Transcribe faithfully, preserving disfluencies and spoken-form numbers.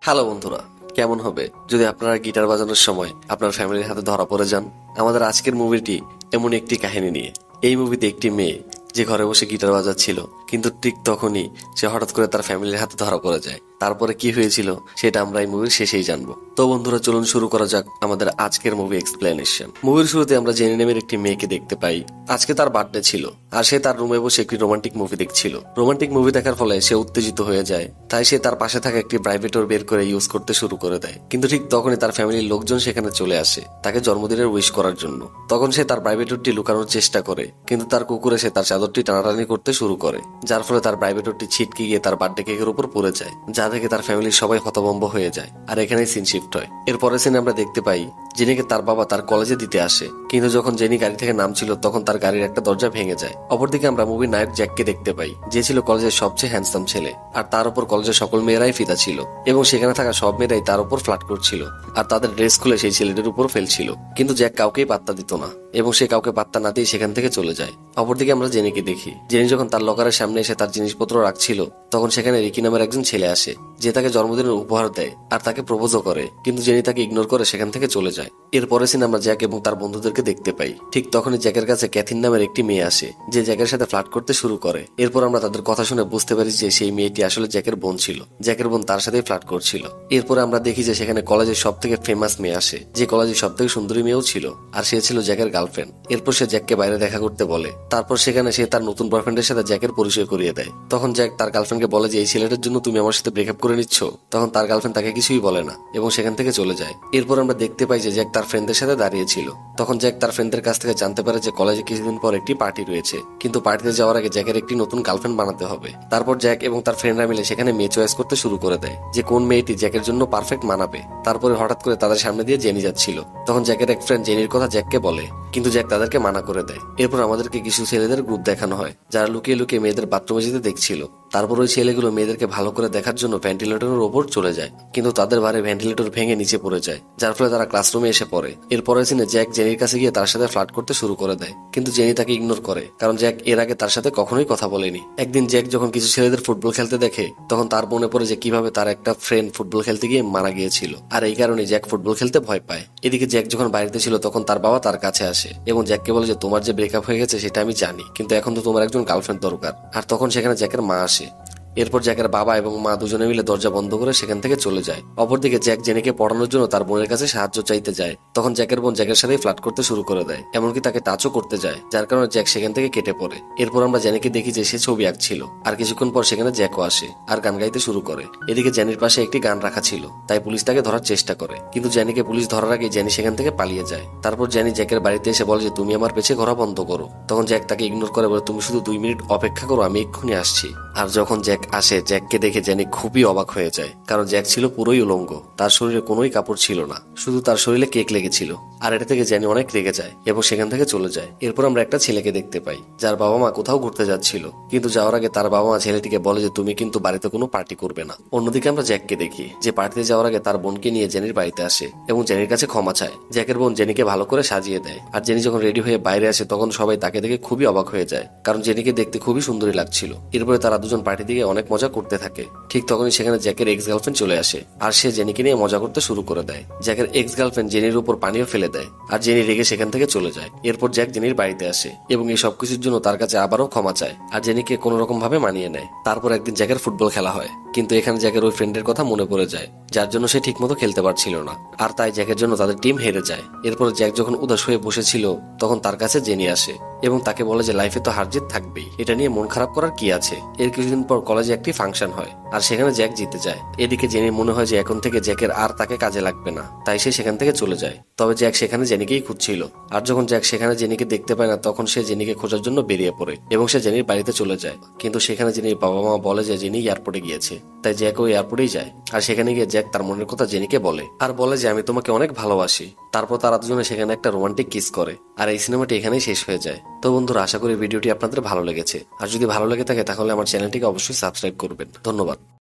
Hello বন্ধুরা, কেমন হবে যদি আপনারা গিটার বাজানোর সময় আপনার ফ্যামিলির হাতে ধরা পড়ে যান? আমাদের আজকের মুভিটি এমন একটি কাহিনী নিয়ে। এই মুভিতে একটি মেয়ে যে ঘরে বসে গিটার বাজাচ্ছিল, কিন্তু ঠিক তখনই সে হঠাৎ করে তার ফ্যামিলির হাতে ধরা পড়ে যায়। তারপরে কি হয়েছিল সেটা আমরা এই মুভির শেষেই জানবো। তো বন্ধুরা, চলুন শুরু করা যাক আমাদের আজকের মুভি এক্সপ্লেনেশন। মুভির শুরুতে আমরা জেনি নামের একটি মেয়েকে দেখতে পাই। আজকে তার বার্থডে ছিল, আর সে তার রুমে বসে একটি রোমান্টিক মুভি দেখছিল। রোমান্টিক মুভি দেখার ফলে সে উত্তেজিত হয়ে যায়, তাই সে তার পাশে থাকা একটি প্রাইভেটর বের করে ইউজ করতে শুরু করে দেয়। কিন্তু ঠিক তখনই তার ফ্যামিলির লোকজন সেখানে চলে আসে তাকে জন্মদিনের উইশ করার জন্য। তখন সে তার প্রাইভেটরটি লুকানোর চেষ্টা করে, কিন্তু তার কুকুর এসে তার চাদরটি টানাটানি করতে শুরু করে, যার ফলে তার প্রাইভেটরটি ছিটকে গিয়ে তার বার্থডে কেকের উপর পড়ে যায়, যা থেকে তার ফ্যামিলির সবাই হতভম্ব হয়ে যায়। আর এখানেই সিন শিফট হয়। এরপরে সিনে আমরা দেখতে পাই জেনিকে তার বাবা তার কলেজে দিতে আসে, কিন্তু যখন জেনি গাড়ি থেকে নামছিল তখন তার গাড়ির একটা দরজা ভেঙে যায়। অপরদিকে আমরা মুভির নায়ক জ্যাককে দেখতে পাই, যে ছিল কলেজের সবচেয়ে হ্যান্ডসাম ছেলে, আর তার উপর কলেজের সকল মেয়েরাই ফিদা ছিল, এবং সেখানে থাকা সব মেয়েরাই তার উপর ফ্লার্ট করছিল আর তাদের ড্রেস খুলে সেই ছেলেটির উপর ফেলছিল। কিন্তু জ্যাক কাউকেই পাত্তা দিত না, এবং সে কাউকে পাত্তা না দিয়ে সেখান থেকে চলে যায়। অপরদিকে আমরা জেনিকে দেখি, জেনি যখন তার লকারের সামনে এসে তার জিনিসপত্র রাখছিল, তখন সেখানে রিকি নামের একজন ছেলে আসে, যে তাকে জন্মদিনের উপহার দেয় আর তাকে প্রপোজও করে, কিন্তু জেনি তাকে ইগনোর করে সেখান থেকে চলে যায়। এরপরে সিন আমরা জ্যাক এবং তার বন্ধুদেরকে দেখতে পাই। ঠিক তখনই জ্যাকের কাছে ক্যাথিন নামের একটি মেয়ে আসে, যে জ্যাকের সাথে ফ্লার্ট করতে শুরু করে। এরপর আমরা তাদের কথা শুনে বুঝতে পারি যে সেই মেয়েটি আসলে জ্যাকের বোন ছিল, জ্যাকের বোন তার সাথেই ফ্লার্ট করছিল। এরপরে আমরা দেখি যে সেখানে কলেজের সব থেকে ফেমাস মেয়ে আসে, যে কলেজের সব থেকে সুন্দরী মেয়েও ছিল, আর সে ছিল জ্যাকের গার্লফ্রেন্ড। এরপর সে জ্যাককে বাইরে দেখা করতে বলে। তারপর সেখানে সে তার নতুন বয়ফ্রেন্ডের সাথে জ্যাকের পরিচয় করিয়ে দেয়। তখন জ্যাক তার গার্লফ্রেন্ডকে বলে যে এই ছেলেটার জন্য তুমি আমার সাথে ব্রেকআপ করে নিচ্ছ। তখন তার গার্লফ্রেন্ড তাকে কিছুই বলে না এবং সেখান থেকে চলে যায়। এরপর আমরা দেখতে পাই যে জ্যাক তার ফ্রেন্ডদের সাথে দাঁড়িয়েছিল। তখন জ্যাক তার ফ্রেন্ডদের কাছ থেকে জানতে পারে যে কলেজে কিছুদিন পর একটি পার্টি রয়েছে, কিন্তু পার্টিতে যাওয়ার আগে জ্যাকের একটি নতুন গার্লফ্রেন্ড বানাতে হবে। তারপর জ্যাক এবং তার ফ্রেন্ডরা মিলে সেখানে মেয়ে চয়েস করতে শুরু করে দেয় যে কোন মেয়েটি জ্যাকের জন্য পারফেক্ট মানাবে। তারপরে হঠাৎ করে তাদের সামনে দিয়ে জেনি যাচ্ছিল। তখন জ্যাকের এক ফ্রেন্ড জেনির কথা জ্যাককে বলে, কিন্তু জ্যাক তাদেরকে মানা করে দেয়। এরপর আমাদেরকে কিছু ছেলেদের গ্রুপ দেখানো হয়, যারা লুকিয়ে লুকিয়ে মেয়েদের বাথরুমে যেতে দেখছিল। তারপর ওই ছেলেগুলো মেয়েদেরকে ভালো করে দেখার জন্য ভেন্টিলেটরের ওপর চলে যায়, কিন্তু তাদের ভারে ভেন্টিলেটর ভেঙে নিচে পড়ে যায়, যার ফলে তারা ক্লাসরুমে এসে পড়ে। এরপরে সিনে জ্যাক জেনির কাছে গিয়ে তার সাথে ফ্লার্ট করতে শুরু করে দেয়, কিন্তু জেনি তাকে ইগনোর করে, কারণ জ্যাক এর আগে তার সাথে কখনোই কথা বলেনি। একদিন জ্যাক যখন কিছু ছেলেদের ফুটবল খেলতে দেখে, তখন তার মনে পড়ে যে কিভাবে তার একটা ফ্রেন্ড ফুটবল খেলতে গিয়ে মারা গিয়েছিল, আর এই কারণে জ্যাক ফুটবল খেলতে ভয় পায়। এদিকে জ্যাক যখন বাড়িতে ছিল তখন তার বাবা তার কাছে আসে এবং জ্যাককে বলে যে তোমার যে ব্রেকআপ হয়ে গেছে সেটা আমি জানি, কিন্তু এখন তো তোমার একজন গার্লফ্রেন্ড দরকার। আর তখন সেখানে জ্যাকের মা আসে। এরপর জ্যাকের বাবা এবং মা দুজনে মিলে দরজা বন্ধ করে সেখান থেকে চলে যায়। অপরদিকে জ্যাক জেনিকে পড়ানোর জন্য তার বোনের কাছে সাহায্য চাইতে যায়। তখন জ্যাকের বোন জ্যাকের সাথে ফ্লার্ট করতে শুরু করে দেয়, এমনকি তাকে টাচও করতে যায়, যার কারণে জ্যাক সেখান থেকে কেটে পড়ে। এরপর আমরা জেনিকে দেখি যে সে ছবি আঁকছিল, আর কিছুক্ষণ পর সেখানে জ্যাকও আসে আর গান গাইতে শুরু করে। এদিকে জেনির পাশে একটি গান রাখা ছিল, তাই পুলিশ তাকে ধরার চেষ্টা করে, কিন্তু জেনিকে পুলিশ ধরার আগে জেনি সেখান থেকে পালিয়ে যায়। তারপর জেনি জ্যাকের বাড়িতে এসে বলে যে তুমি আমার পেছে ঘোরা বন্ধ করো। তখন জ্যাক তাকে ইগনোর করে বলে তুমি শুধু দুই মিনিট অপেক্ষা করো, আমি এক্ষুনি আসছি। আর যখন জ্যাক আসে, জ্যাককে দেখে জেনি খুবই অবাক হয়ে যায়, কারণ জ্যাক ছিল পুরোই উলঙ্গ, তার শরীরে কোনোই কাপড় ছিল না, শুধু তার শরীরে কেক লেগেছিল। আর এটা থেকে জেনি অনেক রেগে যায় এবং সেখান থেকে চলে যায়। এরপর আমরা একটা ছেলেকে দেখতে পাই, যার বাবা মা কোথাও ঘুরতে যাচ্ছিল, কিন্তু যাওয়ার আগে তার বাবা মা ছেলেটিকে বলে যে তুমি কিন্তু বাড়িতে কোনো পার্টি করবে না। অন্যদিকে আমরা জ্যাককে দেখি, যে পার্টিতে যাওয়ার আগে তার বোনকে নিয়ে জেনির বাড়িতে আসে এবং জেনির কাছে ক্ষমা চায়। জ্যাকের বোন জেনিকে ভালো করে সাজিয়ে দেয়, আর জেনি যখন রেডি হয়ে বাইরে আসে তখন সবাই তাকে দেখে খুবই অবাক হয়ে যায়, কারণ জেনিকে দেখতে খুবই সুন্দরী লাগছিল। এরপরে তারা দুজন পার্টি দিয়ে অনেক মজা করতে থাকে। ঠিক তখনই সেখানে জ্যাকের এক্স গার্লফ্রেন্ড চলে আসে, আর সে জেনিকে নিয়ে মজা করতে শুরু করে দেয়। জ্যাকের এক্স গার্লফ্রেন্ড জেনির উপর পানিও ফেলে দেয়, আর জেনি রেগে সেখান থেকে চলে যায়। এরপর জ্যাক জেনির বাড়িতে আসে এবং এই সবকিছুর জন্য তার কাছে আবারও ক্ষমা চায়, আর জেনিকে কোনো রকম ভাবে মানিয়ে নেয়। তারপর একদিন জ্যাকের ফুটবল খেলা হয়, কিন্তু এখানে জ্যাকের ওই ফ্রেন্ডের কথা মনে পড়ে যায়, যার জন্য সে ঠিকমতো খেলতে পারছিল না, আর তাই জ্যাকের জন্য তাদের টিম হেরে যায়। এরপর জ্যাক যখন উদাস হয়ে বসেছিল তখন তার কাছে জেনি আসে এবং তাকে বলে যে লাইফে তো হারজিত থাকবেই, এটা নিয়ে মন খারাপ করার কি আছে। এর কিছুদিন পর কলেজে একটি ফাংশন হয়, আর সেখানে জ্যাক জিতে যায়। এদিকে জেনির মনে হয় যে এখন থেকে জ্যাকের আর তাকে কাজে লাগবে না, তাই সে সেখান থেকে চলে যায়। তবে জ্যাক সেখানে জেনিকেই খুঁজছিল, আর যখন জ্যাক সেখানে জেনিকে দেখতে পায় না তখন সে জেনিকে খোঁজার জন্য বেরিয়ে পড়ে এবং সে জেনির বাড়িতে চলে যায়। কিন্তু সেখানে জেনির বাবা মা বলে যে জেনি এয়ারপোর্টে গিয়েছে, তাই জ্যাক ওই এয়ারপোর্টেই যায়। আর সেখানে গিয়ে জ্যাক তার মনের কথা জেনিকে বলে, আর বলে যে আমি তোমাকে অনেক ভালোবাসি। তারপর তারা দুজনে সেখানে একটা রোমান্টিক কিস করে, আর এই সিনেমাটি এখানেই শেষ হয়ে যায়। তো বন্ধুরা, আশা করি ভিডিওটি আপনাদের ভালো লেগেছে, আর যদি ভালো লেগে থাকে তাহলে আমার চ্যানেলটিকে অবশ্যই সাবস্ক্রাইব করবেন। ধন্যবাদ।